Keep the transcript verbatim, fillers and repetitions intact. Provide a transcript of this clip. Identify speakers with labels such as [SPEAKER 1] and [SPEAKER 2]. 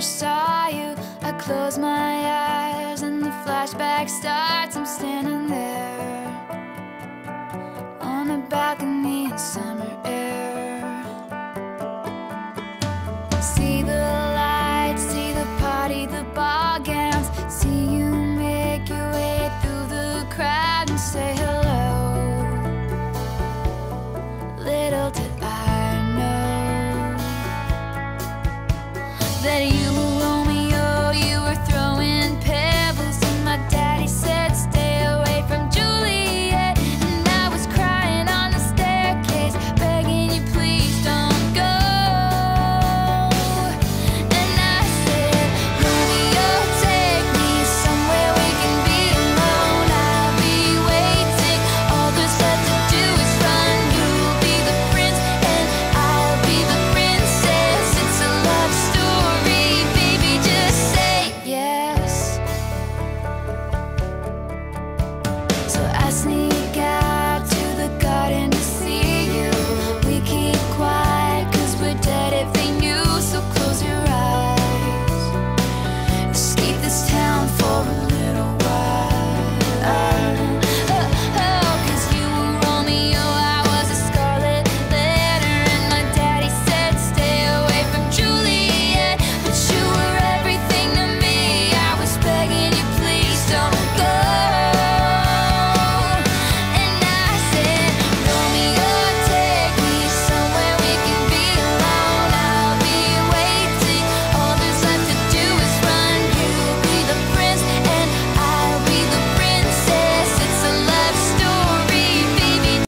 [SPEAKER 1] first saw you, I close my eyes and the flashback starts. I'm standing there on a balcony in summer air. See the